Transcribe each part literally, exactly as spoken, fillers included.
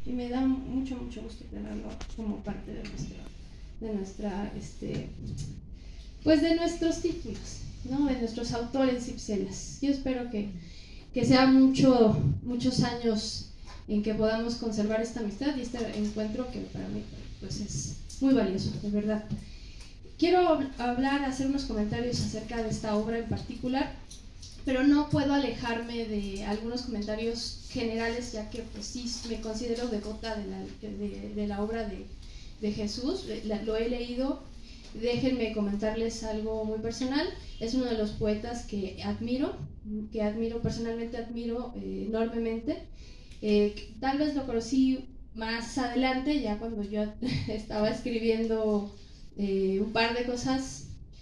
y me da mucho, mucho gusto tenerlo como parte de nuestra, de nuestra este, pues de nuestros títulos, ¿no? De nuestros autores ipselas. Yo espero que, que sea mucho, muchos años en que podamos conservar esta amistad y este encuentro que para mí pues es muy valioso, de verdad. Quiero hablar, hacer unos comentarios acerca de esta obra en particular, pero no puedo alejarme de algunos comentarios generales, ya que pues sí me considero devota de la, de, de la obra de, de Jesús, la, lo he leído. Déjenme comentarles algo muy personal. Es uno de los poetas que admiro, que admiro, personalmente admiro eh, enormemente. Eh, tal vez lo conocí más adelante, ya cuando yo estaba escribiendo eh, un par de cosas.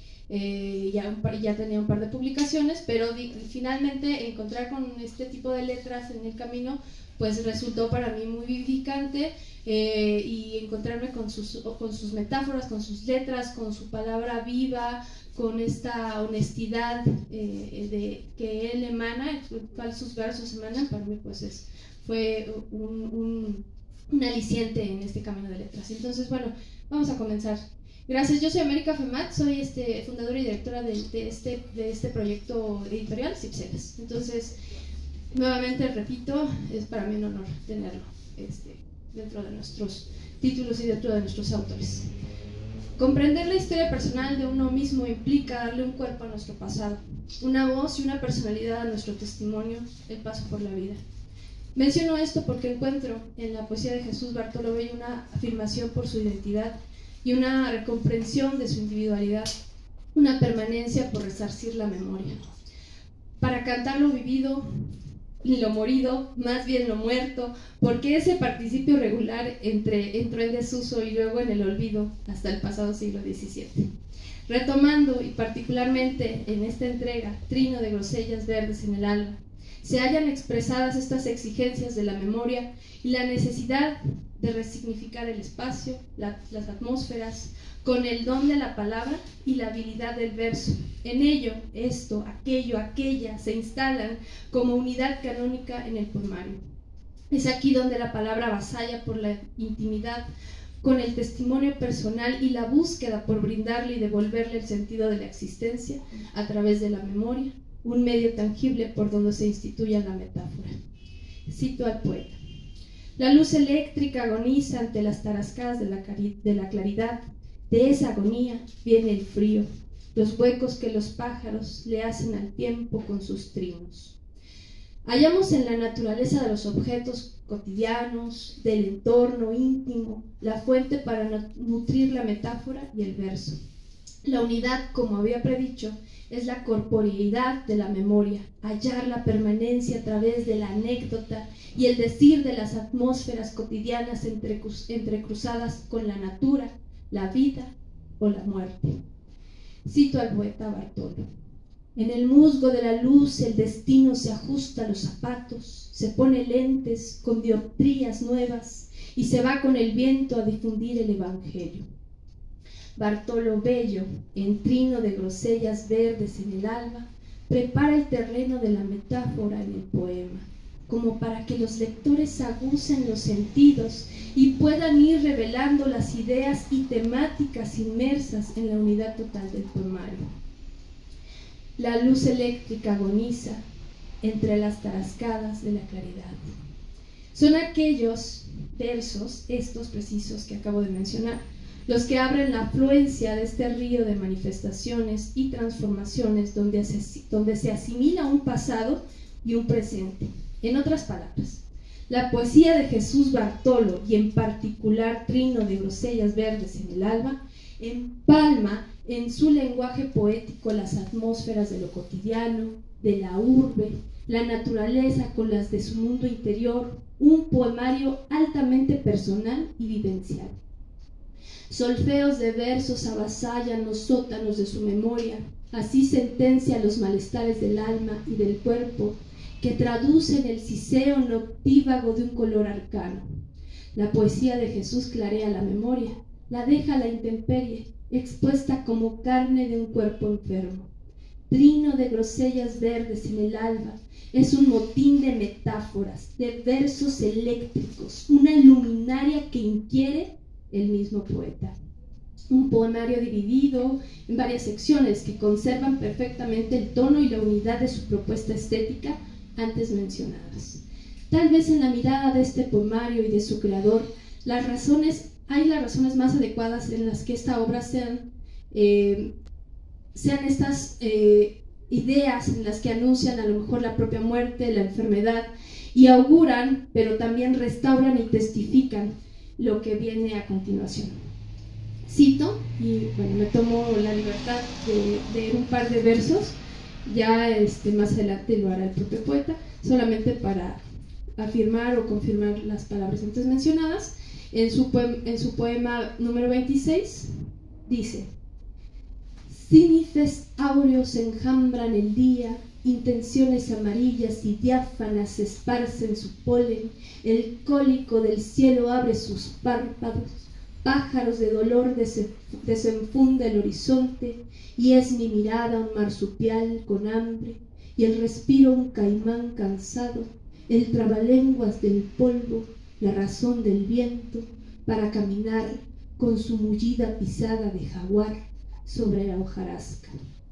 Eh, ya, un par, ya tenía un par de publicaciones, pero di, finalmente encontrar con este tipo de letras en el camino pues resultó para mí muy vivificante, eh, y encontrarme con sus, con sus metáforas, con sus letras, con su palabra viva, con esta honestidad eh, de, que él emana, el cual sus versos emanan, para mí pues es, fue un, un, un aliciente en este camino de letras. Entonces bueno, vamos a comenzar. Gracias, yo soy América Femat, soy este, fundadora y directora de, de, este, de este proyecto editorial, Ipselas. Entonces, nuevamente repito, es para mí un honor tenerlo este, dentro de nuestros títulos y dentro de nuestros autores. Comprender la historia personal de uno mismo implica darle un cuerpo a nuestro pasado, una voz y una personalidad a nuestro testimonio, el paso por la vida. Menciono esto porque encuentro en la poesía de Jesús Bartolo Bello una afirmación por su identidad y una recomprensión de su individualidad, una permanencia por resarcir la memoria. Para cantar lo vivido y lo morido, más bien lo muerto, porque ese participio regular entre, entró en desuso y luego en el olvido hasta el pasado siglo diecisiete. Retomando, y particularmente en esta entrega, Trino de grosellas verdes en el alba, se hallan expresadas estas exigencias de la memoria y la necesidad de resignificar el espacio, la, las atmósferas, con el don de la palabra y la habilidad del verso. En ello, esto, aquello, aquella, se instalan como unidad canónica en el poemario. Es aquí donde la palabra avasalla por la intimidad, con el testimonio personal y la búsqueda por brindarle y devolverle el sentido de la existencia a través de la memoria, un medio tangible por donde se instituye la metáfora. Cito al poeta. La luz eléctrica agoniza ante las tarascadas de la, de la claridad. De esa agonía viene el frío, los huecos que los pájaros le hacen al tiempo con sus trinos. Hallamos en la naturaleza de los objetos cotidianos, del entorno íntimo, la fuente para nutrir la metáfora y el verso. La unidad, como había predicho, es la corporeidad de la memoria, hallar la permanencia a través de la anécdota y el decir de las atmósferas cotidianas entrecruz, entrecruzadas con la natura, la vida o la muerte. Cito al poeta Bartolo. En el musgo de la luz el destino se ajusta a los zapatos, se pone lentes con dioptrías nuevas y se va con el viento a difundir el evangelio. Bartolo Bello, en Trino de grosellas verdes en el alba, prepara el terreno de la metáfora en el poema, como para que los lectores agucen los sentidos y puedan ir revelando las ideas y temáticas inmersas en la unidad total del poemario. La luz eléctrica agoniza entre las tarascadas de la claridad. Son aquellos versos, estos precisos que acabo de mencionar, los que abren la afluencia de este río de manifestaciones y transformaciones donde se, donde se asimila un pasado y un presente. En otras palabras, la poesía de Jesús Bartolo y en particular Trino de grosellas verdes en el alba empalma en su lenguaje poético las atmósferas de lo cotidiano, de la urbe, la naturaleza con las de su mundo interior, un poemario altamente personal y vivencial. Solfeos de versos avasallan los sótanos de su memoria, así sentencia los malestares del alma y del cuerpo, que traducen el siseo noctívago de un color arcano. La poesía de Jesús clarea la memoria, la deja a la intemperie, expuesta como carne de un cuerpo enfermo. trino de grosellas verdes en el alba, es un motín de metáforas, de versos eléctricos, una luminaria que inquiere el mismo poeta. Un poemario dividido en varias secciones que conservan perfectamente el tono y la unidad de su propuesta estética antes mencionadas. Tal vez en la mirada de este poemario y de su creador, las razones, hay las razones más adecuadas en las que esta obra sean, eh, sean estas eh, ideas en las que anuncian a lo mejor la propia muerte, la enfermedad, y auguran, pero también restauran y testifican lo que viene a continuación. Cito, y bueno, me tomo la libertad de leer un par de versos, ya este, más adelante lo hará el propio poeta, solamente para afirmar o confirmar las palabras antes mencionadas. En su, poema, en su poema número veintiséis dice: cínifes áureos enjambran el día, intenciones amarillas y diáfanas esparcen su polen, el cólico del cielo abre sus párpados, pájaros de dolor desenfunda el horizonte, y es mi mirada un marsupial con hambre, y el respiro un caimán cansado, el trabalenguas del polvo, la razón del viento, para caminar con su mullida pisada de jaguar sobre la hojarasca.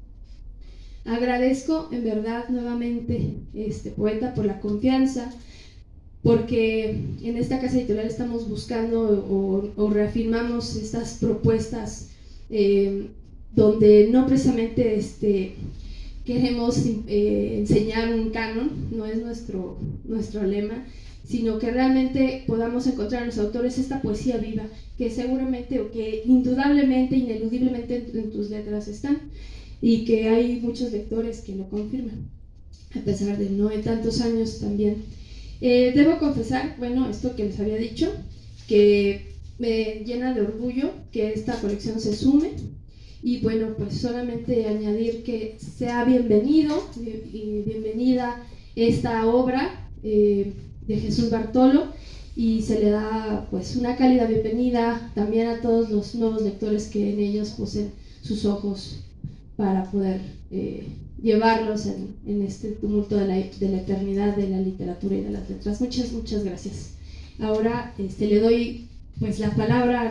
Agradezco en verdad nuevamente este poeta por la confianza, porque en esta casa editorial estamos buscando o, o reafirmamos estas propuestas eh, donde no precisamente este, queremos eh, enseñar un canon, no es nuestro, nuestro lema, sino que realmente podamos encontrar en los autores esta poesía viva que seguramente o que indudablemente, ineludiblemente en, en tus letras están, y que hay muchos lectores que lo confirman, a pesar de no de tantos años también. Eh, debo confesar, bueno, esto que les había dicho, que me llena de orgullo que esta colección se sume, y bueno, pues solamente añadir que sea bienvenido y bienvenida esta obra eh, de Jesús Bartolo, y se le da pues una cálida bienvenida también a todos los nuevos lectores que en ellos poseen sus ojos para poder eh, llevarlos en, en este tumulto de la, de la eternidad de la literatura y de las letras. Muchas, muchas gracias. Ahora este, le doy pues la palabra a